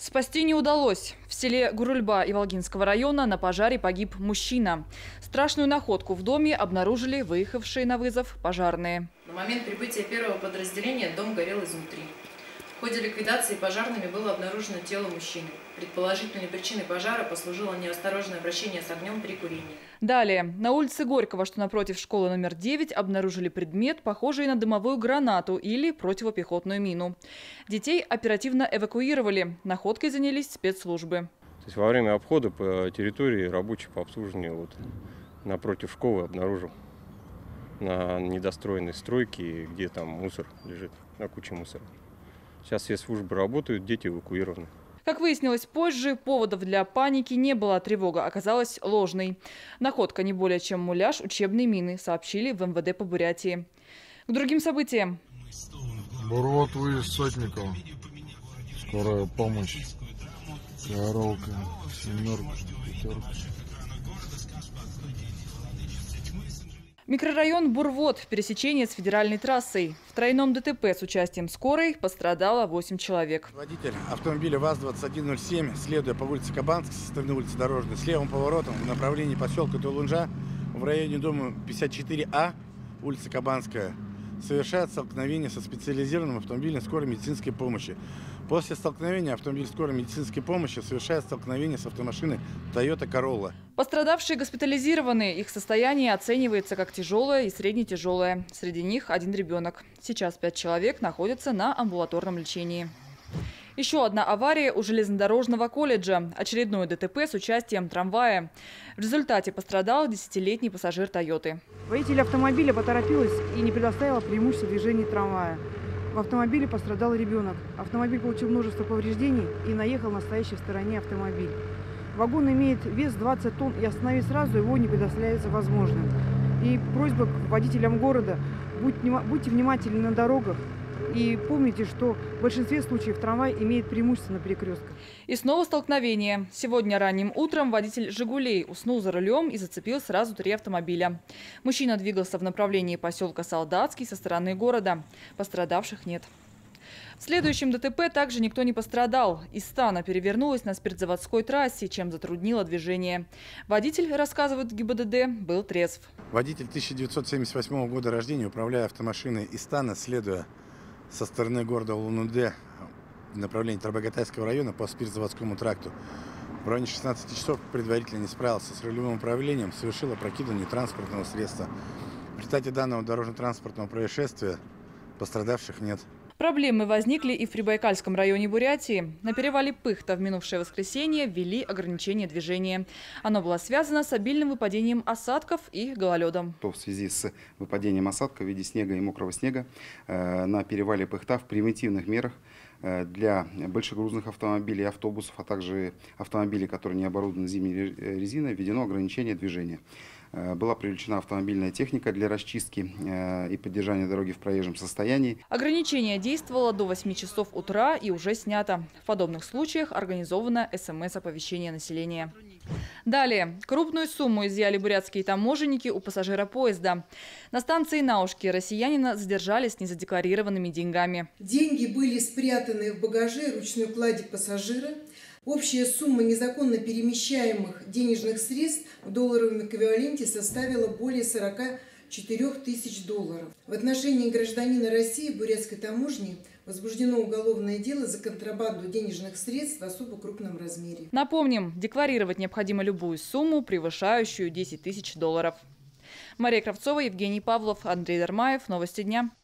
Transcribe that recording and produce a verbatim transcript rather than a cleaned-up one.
Спасти не удалось. В селе Гурульба Иволгинского района на пожаре погиб мужчина. Страшную находку в доме обнаружили выехавшие на вызов пожарные. На момент прибытия первого подразделения дом горел изнутри. В ходе ликвидации пожарными было обнаружено тело мужчины. Предположительной причиной пожара послужило неосторожное обращение с огнем при курении. Далее. На улице Горького, что напротив школы номер девять, обнаружили предмет, похожий на дымовую гранату или противопехотную мину. Детей оперативно эвакуировали. Находкой занялись спецслужбы. То есть во время обхода по территории рабочий по обслуживанию вот напротив школы обнаружил на недостроенной стройке, где там мусор лежит, на куче мусора. Сейчас все службы работают, дети эвакуированы. Как выяснилось позже, поводов для паники не было, тревога оказалась ложной. Находка не более чем муляж учебной мины, сообщили в эм вэ дэ по Бурятии. К другим событиям. Бурвот выезд Сотникова. Скорая помощь. Коровка. Семерка. Пятерка. Микрорайон Бурвот. Пересечение с федеральной трассой. В тройном дэ тэ пэ с участием скорой пострадало восемь человек. Водитель автомобиля ВАЗ двадцать один ноль семь, следуя по улице Кабанской, со стороны улицы Дорожной, с левым поворотом в направлении поселка Тулунжа в районе дома пятьдесят четыре А, улица Кабанская, совершает столкновение со специализированным автомобилем скорой медицинской помощи. После столкновения автомобиль скорой медицинской помощи совершает столкновение с автомашиной Toyota Corolla. Пострадавшие госпитализированы. Их состояние оценивается как тяжелое и среднетяжелое. Среди них один ребенок. Сейчас пять человек находятся на амбулаторном лечении. Еще одна авария у железнодорожного колледжа. Очередное дэ тэ пэ с участием трамвая. В результате пострадал десятилетний пассажир «Тойоты». Водитель автомобиля поторопилась и не предоставила преимущество движения трамвая. В автомобиле пострадал ребенок. Автомобиль получил множество повреждений и наехал на стоящий в стороне автомобиль. Вагон имеет вес двадцать тонн, и остановить сразу его не предоставляется возможным. И просьба к водителям города: будьте внимательны на дорогах. И помните, что в большинстве случаев трамвай имеет преимущество на перекрестках. И снова столкновение. Сегодня ранним утром водитель «Жигулей» уснул за рулем и зацепил сразу три автомобиля. Мужчина двигался в направлении поселка Солдатский со стороны города. Пострадавших нет. В следующем дэ тэ пэ также никто не пострадал. Истана перевернулась на спиртзаводской трассе, чем затруднило движение. Водитель, рассказывает гэ и бэ дэ дэ, был трезв. Водитель тысяча девятьсот семьдесят восьмого года рождения, управляя автомашиной Истана, следуя со стороны города Улан-Удэ в направлении Тарбагатайского района по спиртзаводскому тракту, в районе шестнадцати часов предварительно не справился с рулевым управлением, совершил опрокидывание транспортного средства. В результате данного дорожно-транспортного происшествия пострадавших нет. Проблемы возникли и в Прибайкальском районе Бурятии. На перевале Пыхта в минувшее воскресенье ввели ограничение движения. Оно было связано с обильным выпадением осадков и гололедом. В связи с выпадением осадка в виде снега и мокрого снега на перевале Пыхта в превентивных мерах для большегрузных автомобилей, автобусов, а также автомобилей, которые не оборудованы зимней резиной, введено ограничение движения. Была привлечена автомобильная техника для расчистки и поддержания дороги в проезжем состоянии. Ограничение действовало до восьми часов утра и уже снято. В подобных случаях организовано эс эм эс-оповещение населения. Далее. Крупную сумму изъяли бурятские таможенники у пассажира поезда. На станции Наушки россиянина задержали с незадекларированными деньгами. Деньги были спрятаны в багаже и ручной кладе пассажира. Общая сумма незаконно перемещаемых денежных средств в долларовом эквиваленте составила более сорока четырёх тысяч долларов. В отношении гражданина России бурятской таможни возбуждено уголовное дело за контрабанду денежных средств в особо крупном размере. Напомним, декларировать необходимо любую сумму, превышающую десять тысяч долларов. Мария Кравцова, Евгений Павлов, Андрей Дармаев. Новости дня.